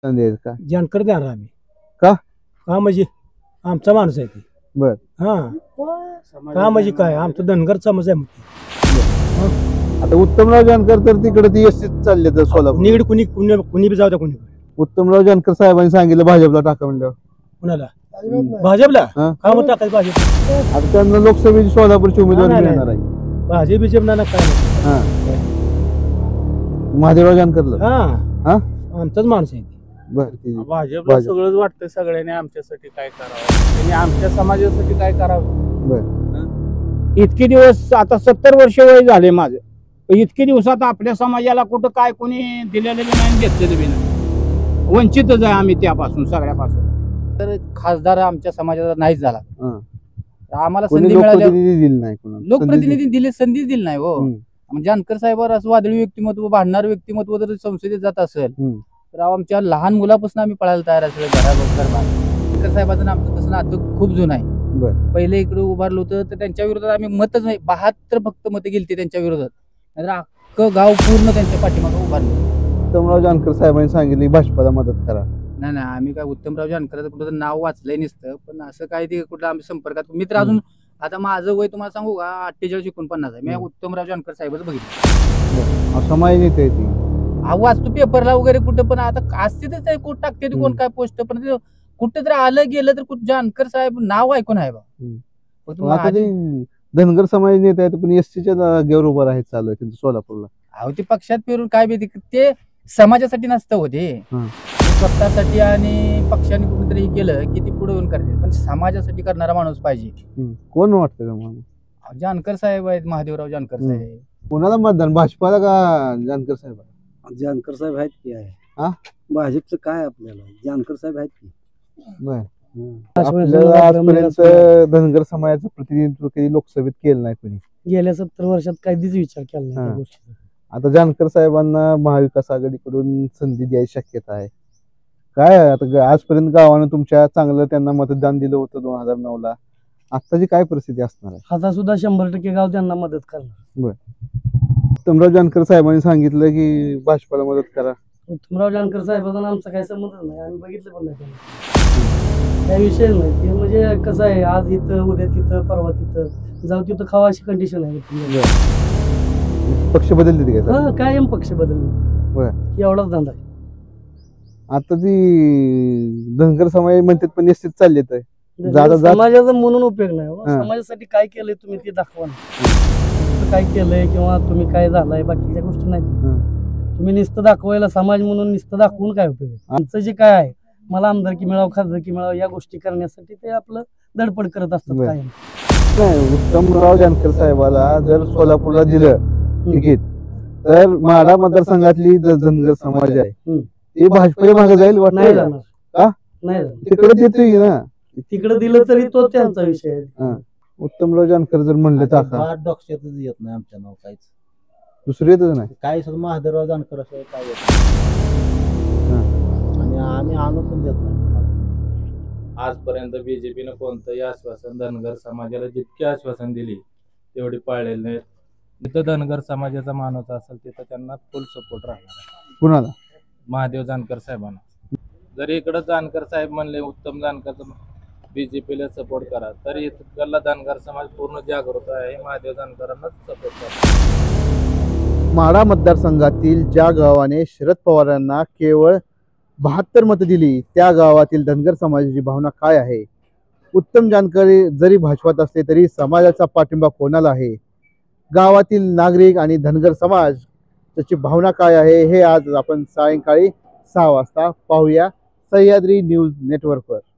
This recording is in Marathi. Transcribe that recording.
संधी का जानकर देणार आम्ही का? का म्हणजे आमचा माणूस आहे ते. बर हा का म्हणजे काय आमचं धनगर समाज आहे. आता उत्तमराव जानकर तर तिकडे ती एसटीत चालले तर सोलापूर. कुणीकडे कुणी बी जाऊ द्या कुणी उत्तमराव जानकर साहेबांनी सांगितलं भाजपला टाका म्हणलं. कुणाला भाजपला हा? का मग टाकायचं भाजप? आता त्यांना लोकसभेची सोलापूरची उमेदवारी नाही, मिळणार आहे. भाजप बिजप ना काय नाही. हा महादेवराव जानकरला हा हा आमचाच माणूस आहे ते. बर ठीक आहे. भाजपला सगळंच वाटतं सगळ्यांनी आमच्यासाठी काय करावं, त्यांनी आमच्या समाजासाठी काय करावं. बर इतके दिवस आता 70 वर्ष वय झाले माझं. इतके दिवसात आपल्या समाजाला कुठं काय कोणी दिलेलं बी नाही घेतलेलं बी नाही. वंचितच आहे आम्ही त्यापासून सगळ्यापासून. तर खासदार आमच्या समाजाचा नाहीच झाला. हा. आम्हाला कोणी संधी मिळाली, लोकप्रतिनिधी दिली नाही कोणाला. लोकप्रतिनिधी दिले, संधीच दिली नाही हो. हम्म. म्हणजे जानकर साहेबांवर असं वादळी व्यक्तिमत्व, भांडणार व्यक्तिमत्व जर संसदेत जात असेल हम्म. तर आमच्या लहान मुलापासून आम्ही पळायला तयार असेल घराबाहेर. जानकर साहेबांचं आमचं तसं नातं खूप जुनं आहे. बर पहिले इकडे उभारलं होतं तर त्यांच्या विरोधात आम्ही मतच नाही, 72 फक्त मतं गेलती त्यांच्या विरोधात. नाहीतर अख्खं गाव पूर्ण त्यांच्या पाठीमागं उभारलं. उत्तमराव जानकर साहेबांनी सांगितलं की भाजपाला मदत करा. नाही नाही, आम्ही काय उत्तमराव जानकराचं कुठं नाव वाचलंय नसतं, पण असं काय ते कुठं आम्ही संपर्कात मित्र अजून. आता माझं वय तुम्हाला सांगू का 48-49 आहे. मी उत्तमराव जानकर साहेबच बघितलं. असं माहिती येते ती. हा वाचतो पेपरला वगैरे कुठं, पण आता असतेच आहे कोण टाकते ते कोण काय पोस्ट, पण ते कुठं तरी आलं गेलं तर कुठं जानकर साहेब नाव ऐकून आहे बा. फक्त आता ते धनगर समाज नेते आहेत पण एसटीच्या जागेवर उभं राहायचं चालू आहे त्यांचं सोलापूरला. अहो ते पक्षात फिरून काय बी ते समाजासाठी नसतं होते, स्वतःसाठी आणि पक्षाने कुठेतरी हे केलं की ते पुढे येऊन करते. पण समाजासाठी करणारा माणूस पाहिजे. कोण वाटतं तुम्हाला? जानकर साहेब आहेत, महादेवराव जानकर साहेब. कोणाला मतदान, भाजपाला का जानकर साहेब? जानकर साहेब आहेत की आहे. हा? भाजपचं काय आपल्याला, जानकर साहेब आहेत की. बर आपल्याला आजपर्यंत धनगर समाजाचं प्रतिनिधित्व कधी लोकसभेत केलं नाही कोणी. गेल्या 70 वर्षात काहीच विचार केला नाही त्या गोष्टीचा. आता जानकर साहेबांना महाविकास आघाडीकडून संधी द्यायची शक्यता आहे काय? आता आजपर्यंत गावानं तुमच्या चांगलं त्यांना मतदान दिलं होतं 2009ला. आत्ताची काय परिस्थिती असणार आहे? आता सुद्धा 100% गाव त्यांना मदत करणार. उत्तमराव जानकर साहेबांनी सांगितलं की भाजपाला मदत करा. उत्तमराव जानकर साहेबांना आमचा काही संबंध नाही, आम्ही बघितलं पण नाही त्यांना. काही विषय नाही ते. म्हणजे कसं आहे, आज इथं उद्या तिथं परवा तिथं जाऊ, तिथं खावा अशी कंडिशन आहे. पक्ष बदलते काय? हा कायम पक्ष बदलणे एवढाच धंदा आहे. आता ती धनगर समाज म्हणतात पण निश्चित चालले तर समाजाचा म्हणून उपयोग नाही हो. समाजासाठी काय केलंय तुम्ही ते दाखवा ना. काय केलंय किंवा तुम्ही काय झालाय बाकीच्या गोष्टी नाही. तुम्ही नुसतं दाखवायला समाज म्हणून नुसतं दाखवून काय उपयोग? आमचं जे काय आहे, मला आमदारकी मिळावं खासदारकी मिळावं या गोष्टी करण्यासाठी ते आपलं धडपड करत असतात कायम. नाही, उत्तमराव जानकर साहेबाला जर सोलापूरला दिलं तिकीट तर माढा मतदारसंघातली धनगर समाज आहे ते भाजपच्या मागे जाईल नाही वाटतं. जाणार का? नाही तिकडे देतोय ना. तिकडे दिलं तरी तो त्यांचा विषय आहे. उत्तमराव जानकर जर म्हणले तर डॉक्टरच येत नाही आमच्या नाव काहीच. दुसरं येतच नाही. काय सगळं महादेवराव जानकर असं काय येत आणि आम्ही आणून पण देत नाही. आजपर्यंत बीजेपीनं कोणतंही आश्वासन धनगर समाजाला जितके आश्वासन दिली तेवढी पाळलेली नाहीत. जिथं धनगर समाजाचा माणूस असेल तिथं त्यांना फुल सपोर्ट राहणार. कुणाला? महादेव जानकर साहेबांना. जर इकडं जानकर साहेब म्हणले उत्तम जानकर बीजेपीला सपोर्ट करा, तर इकडला धनगर समाज पूर्ण जागृत आहे. महादेव जानकरांनाच सपोर्ट करा. माढा मतदारसंघातील ज्या गावाने शरद पवारांना केवळ 72 मतं दिली त्या गावातील धनगर समाजाची भावना काय आहे? उत्तम जानकर जरी भाजपात असले तरी समाजाचा पाठिंबा कोणाला आहे? गावातील नागरिक आणि धनगर समाज त्याची भावना काय आहे हे आज आपण सायंकाळी 6 वाजता पाहूया सह्याद्री न्यूज नेटवर्कवर.